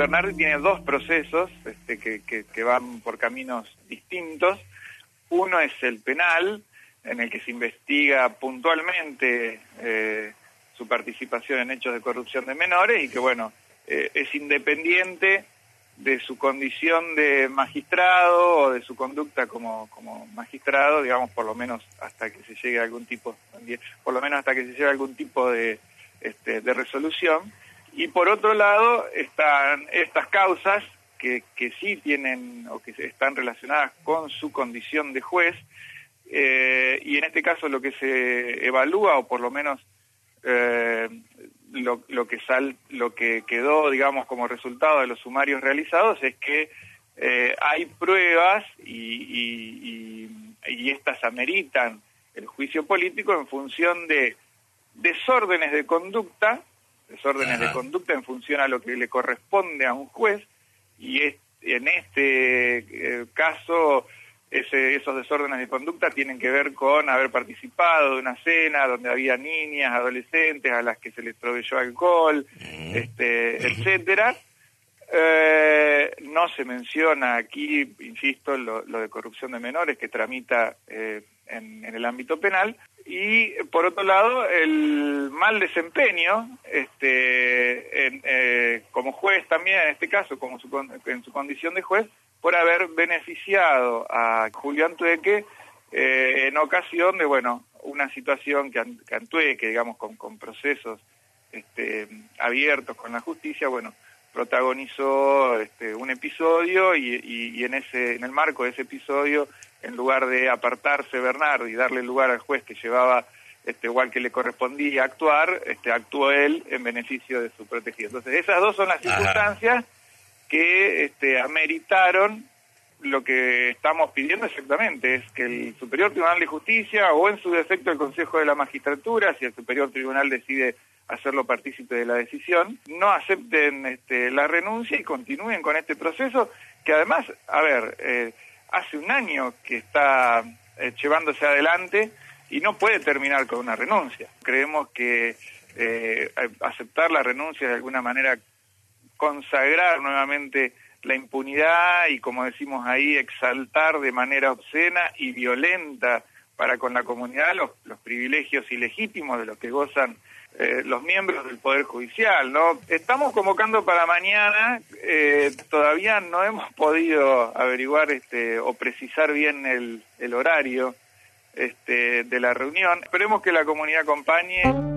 Bernardi tiene dos procesos que van por caminos distintos. Uno es el penal, en el que se investiga puntualmente su participación en hechos de corrupción de menores y que, bueno, es independiente de su condición de magistrado o de su conducta como magistrado, digamos, por lo menos hasta que se llegue a algún tipo, de resolución. Y por otro lado están estas causas que sí tienen o que están relacionadas con su condición de juez, y en este caso lo que se evalúa, o por lo menos lo que quedó, digamos, como resultado de los sumarios realizados es que hay pruebas y estas ameritan el juicio político en función de desórdenes de conducta en función a lo que le corresponde a un juez, y en este caso esos desórdenes de conducta tienen que ver con haber participado de una cena donde había niñas, adolescentes a las que se les proveyó alcohol, etcétera. No se menciona aquí, insisto, lo de corrupción de menores que tramita en el ámbito penal, y por otro lado el mal desempeño como juez también, en este caso en su condición de juez, por haber beneficiado a Julián Tueque en ocasión de, bueno, una situación que Tueque, digamos, con procesos abiertos con la justicia, bueno, protagonizó un episodio y en el marco de ese episodio, en lugar de apartarse Bernardi y darle lugar al juez que llevaba igual que le correspondía actuar, actuó él en beneficio de su protegido. Entonces esas dos son las circunstancias que ameritaron lo que estamos pidiendo exactamente, es que el Superior Tribunal de Justicia, o en su defecto el Consejo de la Magistratura, si el Superior Tribunal decide hacerlo partícipe de la decisión, no acepten la renuncia y continúen con este proceso, que además, hace un año que está llevándose adelante y no puede terminar con una renuncia. Creemos que aceptar la renuncia de alguna manera consagrar nuevamente la impunidad y, como decimos ahí, exaltar de manera obscena y violenta para con la comunidad los privilegios ilegítimos de los que gozan los miembros del Poder Judicial, ¿no? Estamos convocando para mañana, todavía no hemos podido averiguar o precisar bien el horario de la reunión. Esperemos que la comunidad acompañe.